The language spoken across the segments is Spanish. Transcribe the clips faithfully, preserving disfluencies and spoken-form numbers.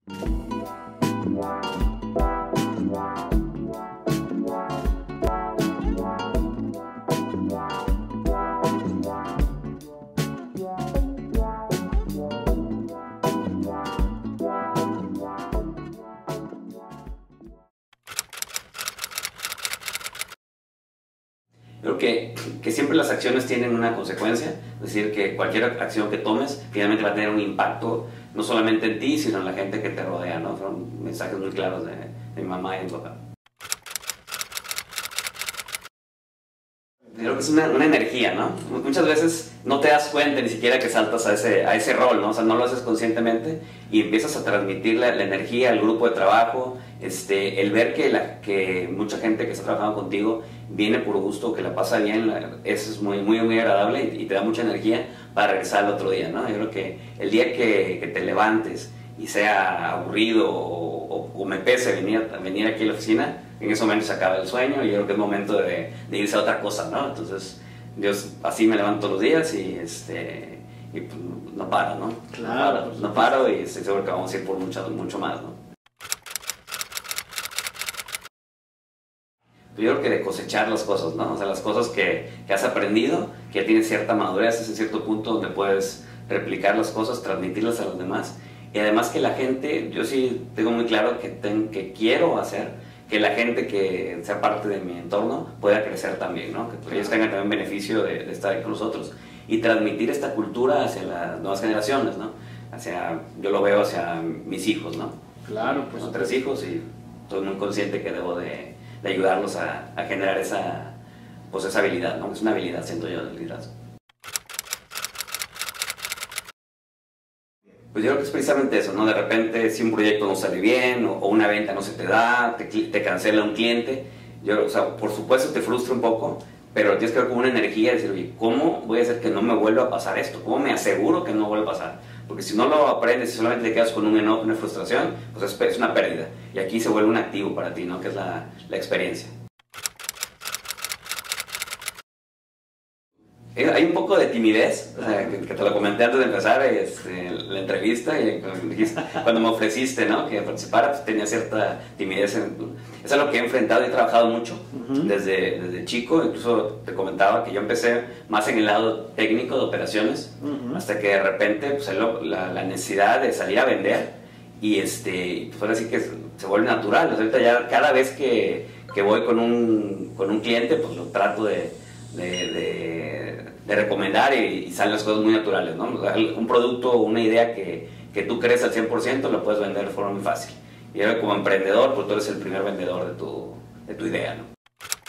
Creo que, que siempre las acciones tienen una consecuencia, es decir, que cualquier acción que tomes finalmente va a tener un impacto no solamente en ti, sino en la gente que te rodea, ¿no? Fueron mensajes muy claros de, de mi mamá y de mi papá. Creo que es una, una energía, ¿no? Muchas veces no te das cuenta ni siquiera que saltas a ese, a ese rol, ¿no? O sea, no lo haces conscientemente y empiezas a transmitir la, la energía al grupo de trabajo, este, el ver que, la, que mucha gente que está trabajando contigo viene por gusto, que la pasa bien, eso es muy, muy, muy agradable y, y te da mucha energía para regresar al otro día, ¿no? Yo creo que el día que, que te levantes y sea aburrido o, o, o me pese venir, venir aquí a la oficina, en ese momento se acaba el sueño y yo creo que es momento de, de irse a otra cosa, ¿no? Entonces, Dios, así me levanto todos los días y, este, y pues, no paro, ¿no? Claro, no paro, no paro y estoy seguro que vamos a ir por mucho, mucho más, ¿no? Yo creo que de cosechar las cosas, ¿no? O sea, las cosas que, que has aprendido, que ya tienes cierta madurez, es en cierto punto donde puedes replicar las cosas, transmitirlas a los demás. Y además que la gente, yo sí tengo muy claro que, ten, que quiero hacer que la gente que sea parte de mi entorno pueda crecer también, ¿no? Que ellos tengan también beneficio de, de estar ahí con nosotros y transmitir esta cultura hacia las nuevas generaciones, ¿no? Hacia, yo lo veo hacia mis hijos, ¿no? Claro, pues. Tengo tres hijos y estoy muy consciente que debo de, de ayudarlos a, a generar esa, pues esa habilidad, ¿no? Es una habilidad, siento yo, del liderazgo. Pues yo creo que es precisamente eso, ¿no? De repente si un proyecto no sale bien o, o una venta no se te da, te, te cancela un cliente, yo, o sea, por supuesto te frustra un poco, pero tienes que ver con una energía de decir, oye, ¿cómo voy a hacer que no me vuelva a pasar esto? ¿Cómo me aseguro que no vuelva a pasar? Porque si no lo aprendes y solamente te quedas con un enojo, una frustración, pues es, es una pérdida. Y aquí se vuelve un activo para ti, ¿no? Que es la, la experiencia. Hay un poco de timidez, o sea, que, que te lo comenté antes de empezar este, la entrevista y cuando me ofreciste, ¿no? Que participara, pues tenía cierta timidez. En, es algo que he enfrentado y he trabajado mucho uh-huh. desde, desde chico. Incluso te comentaba que yo empecé más en el lado técnico de operaciones, uh-huh. hasta que de repente pues, la, la necesidad de salir a vender y este, pues ahora sí que se vuelve natural. O sea, ahorita ya cada vez que, que voy con un, con un cliente, pues lo trato de, de, de, de recomendar y, y salen las cosas muy naturales, ¿no? O sea, un producto o una idea que, que tú crees al cien por ciento lo puedes vender de forma muy fácil. Y ahora como emprendedor, pues tú eres el primer vendedor de tu, de tu idea, ¿no?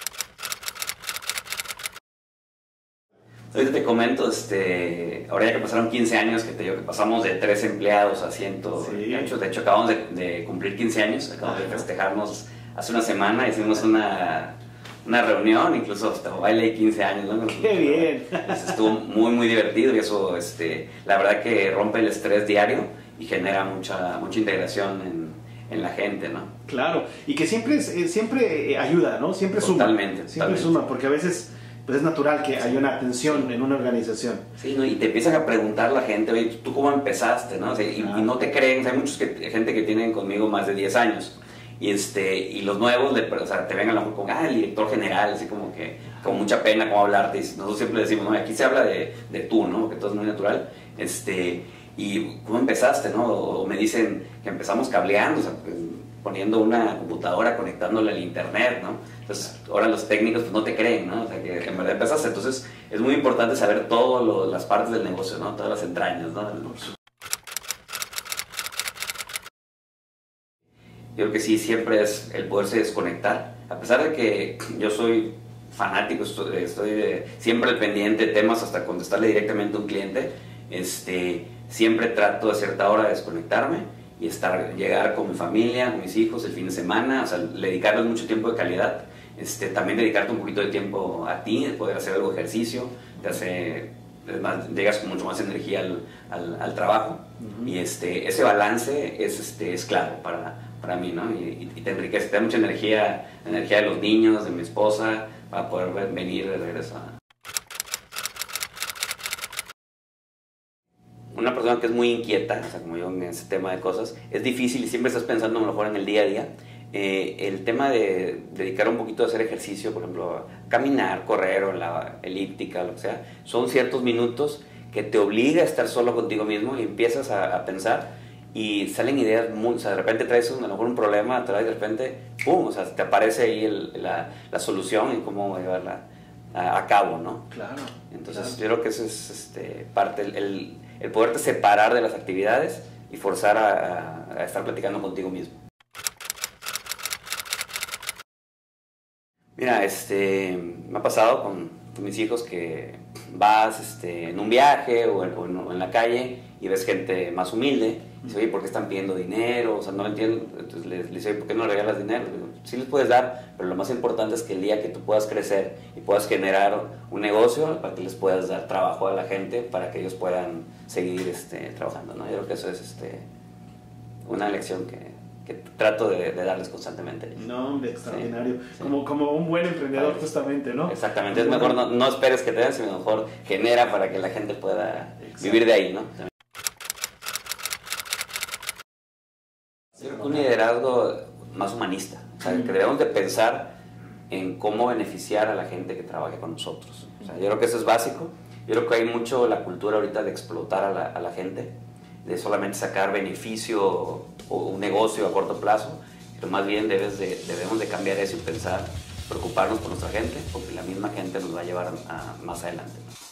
Ahorita te comento, este, ahora ya que pasaron quince años, que te digo que pasamos de tres empleados a ciento ocho, sí. De hecho acabamos de, de cumplir quince años, acabamos Ajá. de festejarnos hace una semana, hicimos una, una reunión, incluso hasta baile de quince años, ¿no? ¡Qué bien! Entonces, estuvo muy muy divertido y eso, este, la verdad que rompe el estrés diario y genera mucha, mucha integración en, en la gente, ¿no? Claro, y que siempre, siempre ayuda, ¿no? Siempre suma. Totalmente. Siempre totalmente. suma, porque a veces... pues es natural que haya una atención en una organización. Sí, ¿no? Y te empiezan a preguntar la gente, oye, ¿tú cómo empezaste? ¿No? O sea, y, ah. y no te creen, o sea, hay mucha gente que tienen conmigo más de diez años, y, este, y los nuevos, le, o sea, te ven a lo mejor con, ah, el director general, así como que, con mucha pena cómo hablarte, y nosotros siempre decimos, no, aquí se habla de, de tú, ¿no? Porque todo es muy natural, este, y ¿cómo empezaste? ¿No? O, o me dicen que empezamos cableando, o sea, pues, poniendo una computadora, conectándola al internet, ¿no? Entonces, ahora los técnicos pues, no te creen, ¿no? O sea, que en verdad empezaste. Entonces, es muy importante saber todas las partes del negocio, ¿no? Todas las entrañas, ¿no? Yo creo que sí, siempre es el poderse desconectar. A pesar de que yo soy fanático, estoy, estoy de, siempre al pendiente de temas hasta contestarle directamente a un cliente, este, siempre trato a cierta hora de desconectarme y estar, llegar con mi familia, con mis hijos el fin de semana, o sea, dedicarles mucho tiempo de calidad, este, también dedicarte un poquito de tiempo a ti, de poder hacer algo de ejercicio, te hace, más, llegas con mucho más energía al, al, al trabajo, uh-huh. y este, ese balance es, este, es clave para, para mí, ¿no? Y, y te enriquece, te da mucha energía, la energía de los niños, de mi esposa, para poder venir de regreso a... una persona que es muy inquieta, o sea, como yo en ese tema de cosas, es difícil y siempre estás pensando a lo mejor en el día a día. Eh, el tema de dedicar un poquito a hacer ejercicio, por ejemplo, caminar, correr o la elíptica, lo que sea, son ciertos minutos que te obliga a estar solo contigo mismo y empiezas a, a pensar y salen ideas muy, o sea, de repente traes un, a lo mejor un problema, traes de repente, pum, o sea, te aparece ahí el, la, la solución y cómo llevarla a, a cabo, ¿no? Claro. Entonces claro. yo creo que eso es este, parte, el, el, el poderte separar de las actividades y forzar a, a, a estar platicando contigo mismo. Mira, este, me ha pasado con, con mis hijos que vas este, en un viaje o en, o, en, o en la calle y ves gente más humilde y dices, oye, ¿por qué están pidiendo dinero? O sea, no lo entiendo. Entonces les, les dice, ¿por qué no les regalas dinero? Digo, sí les puedes dar, pero lo más importante es que el día que tú puedas crecer y puedas generar un negocio, para que les puedas dar trabajo a la gente, para que ellos puedan seguir este, trabajando, ¿no? Yo creo que eso es este, una lección que... que trato de, de darles constantemente. No, hombre, extraordinario. Sí, sí. Como, como un buen emprendedor, Vale. Justamente, ¿no? Exactamente, es mejor no, no esperes que te den, sino mejor genera para que la gente pueda Exacto. vivir de ahí, ¿no? Yo creo que un liderazgo más humanista, o sea, que debemos de pensar en cómo beneficiar a la gente que trabaje con nosotros. O sea, yo creo que eso es básico. Yo creo que hay mucho la cultura ahorita de explotar a la, a la gente, de solamente sacar beneficio o un negocio a corto plazo, pero más bien debes de, debemos de cambiar eso y pensar, preocuparnos por nuestra gente, porque la misma gente nos va a llevar a, a más adelante, ¿no?